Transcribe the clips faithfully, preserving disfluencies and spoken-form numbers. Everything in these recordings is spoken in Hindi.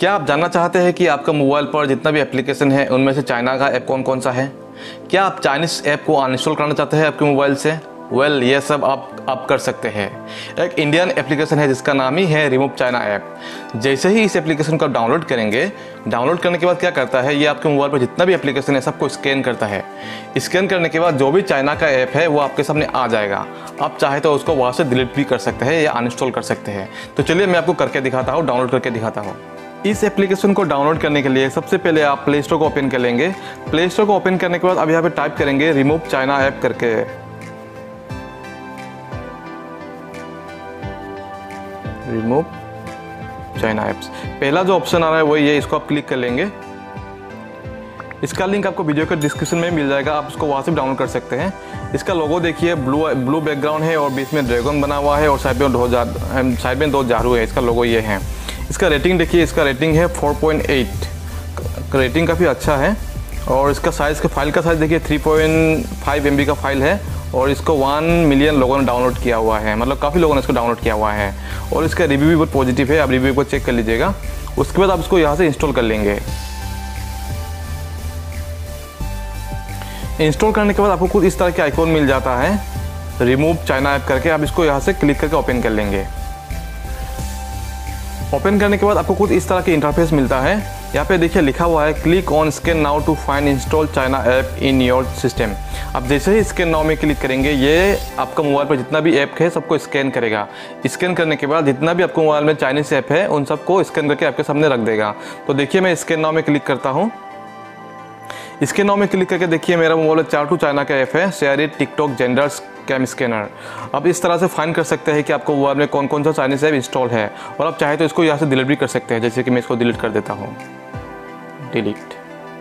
क्या आप जानना चाहते हैं कि आपका मोबाइल पर जितना भी एप्लीकेशन है उनमें से चाइना का ऐप कौन कौन सा है? क्या आप चाइनीज़ ऐप को अनइंस्टॉल करना चाहते हैं आपके मोबाइल से? वेल well, ये सब आप आप कर सकते हैं। एक इंडियन एप्लीकेशन है जिसका नाम ही है रिमूव चाइना ऐप। जैसे ही इस एप्लीकेशन को डाउनलोड करेंगे, डाउनलोड करने के बाद क्या करता है, ये आपके मोबाइल पर जितना भी एप्लीकेशन है सबको स्कैन करता है। स्कैन करने के बाद जो भी चाइना का ऐप है वो आपके सामने आ जाएगा। आप चाहे तो उसको वहाँ से डिलीट भी कर सकते हैं या अनइंस्टॉल कर सकते हैं। तो चलिए मैं आपको करके दिखाता हूँ, डाउनलोड करके दिखाता हूँ। इस एप्लीकेशन को डाउनलोड करने के लिए सबसे पहले आप प्ले स्टोर को ओपन कर लेंगे। प्ले स्टोर को ओपन करने के बाद अब यहाँ पे टाइप करेंगे रिमूव चाइना ऐप करके। रिमूव चाइना ऐप्स, पहला जो ऑप्शन आ रहा है वही है, इसको आप क्लिक कर लेंगे। इसका लिंक आपको वीडियो के डिस्क्रिप्शन में मिल जाएगा, आप उसको वहाँ से डाउनलोड कर सकते हैं। इसका लोगो देखिए, ब्लू ब्लू बैकग्राउंड है और बीच में ड्रैगन बना हुआ है और साइड में दो साइड में दो झाड़ू है। इसका लोगो ये है। इसका रेटिंग देखिए, इसका रेटिंग है फोर पॉइंट एट, रेटिंग काफ़ी अच्छा है। और इसका साइज़ का फाइल का साइज़ देखिए three point five M B का फाइल है और इसको वन मिलियन लोगों ने डाउनलोड किया हुआ है, मतलब काफ़ी लोगों ने इसको डाउनलोड किया हुआ है। और इसका रिव्यू भी बहुत पॉजिटिव है, आप रिव्यू को चेक कर लीजिएगा। उसके बाद आप इसको यहाँ से इंस्टॉल कर लेंगे। इंस्टॉल करने के बाद आपको कुछ इस तरह के आइकॉन मिल जाता है, रिमूव चाइना ऐप करके। आप इसको यहाँ से क्लिक करके ओपन कर लेंगे। ओपन करने के बाद आपको कुछ इस तरह की इंटरफेस मिलता है। यहाँ पे देखिए लिखा हुआ है click on scan now to find install China app in your system. आप जैसे ही स्कैन नाउ में क्लिक करेंगे, ये आपका मोबाइल पर जितना भी ऐप है सबको स्कैन करेगा। स्कैन करने के बाद जितना भी आपको मोबाइल में चाइनीज़ ऐप है उन सबको स्कैन करके आपके सामने रख देगा। तो देखिए मैं स्कैन नाउ में क्लिक करता हूँ। स्कैन नाउ में क्लिक करके देखिए मेरा मोबाइल में चार टू चाइना का ऐप है, share it, TikTok, Xenders, CamScanner. आप इस तरह से फाइंड कर सकते हैं कि आपको मोबाइल में कौन कौन सा चाइनीज़ ऐप इंस्टॉल है। और आप चाहे तो इसको यहाँ से डिलीट भी कर सकते हैं, जैसे कि मैं इसको डिलीट कर देता हूँ, डिलीट।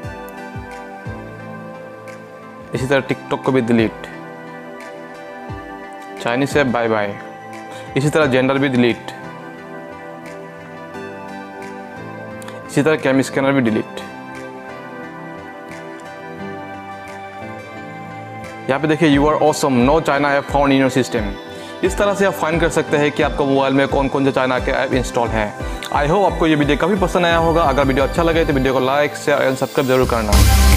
इसी तरह टिकटॉक को भी delete, Chinese app bye bye. इसी तरह जेंडर भी डिलीट, इसी तरह कैम स्कैनर भी डिलीट। यहाँ पे देखिए you are awesome, no China app found in your system. इस तरह से आप फाइंड कर सकते हैं कि आपका मोबाइल में कौन कौन से चाइना के ऐप इंस्टॉल है। आई होप आपको ये वीडियो काफ़ी पसंद आया होगा। अगर वीडियो अच्छा लगे तो वीडियो को लाइक, शेयर एंड सब्सक्राइब जरूर करना।